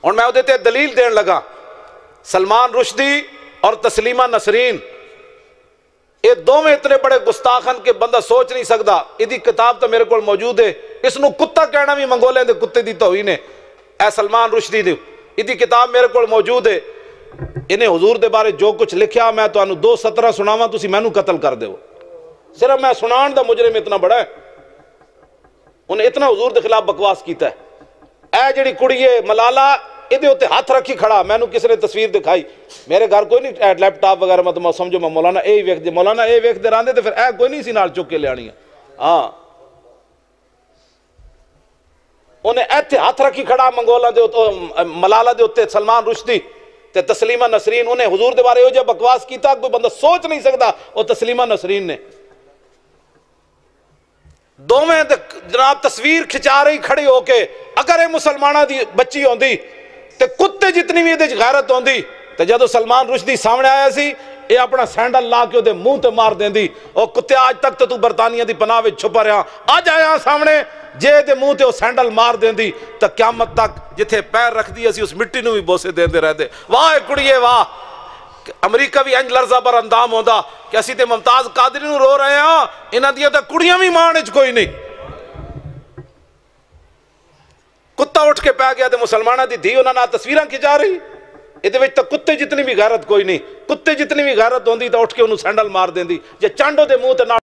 اور میں وہ دلیل دین لگا، سلمان رشدی اور تسلیمہ نسرین یہ دونوں اتنے بڑے گستاخن کہ بندہ سوچ نہیں سکتا۔ یہ کتاب تو میرے کو موجود ہے، اس نو کتا کہنا بھی منگولے دے کتے دی توہین ہے۔ اے سلمان رشدی دی یہ کتاب میرے کو موجود ہے، انہیں حضور دے بارے جو کچھ لکھیا میں تو انہوں 2 سطرہ سناواں تسی میں نو قتل کر دے ہو، صرف میں سنان دا مجرم اتنا بڑا ہے، انہیں اتنا حضور دے خلاف بکواس کیتا ہے۔ اے جڑی کڑی ہے ملالہ یہ ہوتے ہاتھ رکھی کھڑا، میں نو کس نے تصویر دکھائی، میرے گھر کوئی نہیں لیپ ٹاپ وغیرہ میں تو سمجھو میں مولانا اے ویکھ دے، مولانا اے ویکھ دے راندے تو پھر اے کوئی نہیں سی نال چک کے لے آنی ہے۔ ہاں انہیں ایتھے ہاتھ رکھی کھڑا منگولا دے ملالہ دے ہوتے سلمان رشدی تے تسلیمہ نسرین، انہیں حضور دے بارے ہو جا بکواس کیتا کوئی بندہ سوچ نہیں سکتا۔ وہ تسلیمہ نسرین نے دوویں جناب تصویر کھچا رہی کھڑی ہو کے، اگر یہ مسلمانہ دی بچی ہوندی تے کتے جتنی بھی یہ غیرت ہوندی تے جدو سلمان رشدی سامنے آیا سی یہ اپنا سینڈل لا کے دے منہ تے مار دین دی، او کتے آج تک تو برطانیہ دی پناہ وچ چھپا رہا، آج آیا سامنے جے دے منہ تے او سینڈل مار دین دی تا قیامت تک جتھے پیر رکھ دی اسی اس مٹی نو بھی بوسے دین دے رہ دے۔ واہ کڑیے واہ، امریکہ بھی انج لرزہ بر اندام ہوندا کہ اسی تے ممتاز قادری نو رو رہے ہیں، انہاں دیاں تے کڑیاں بھی مان وچ کوئی نہیں۔ کتا اٹھ کے پہ گیا تے مسلمانہ دی دھی انہاں نال تصویراں کھچا رہی، یہ وچ تے کتے جتنی بھی غیرت کوئی نہیں، کتے جتنی بھی غیرت ہوندی تے اٹھ کے انہوں سینڈل مار دیندی، جے چانڈو دے منہ تے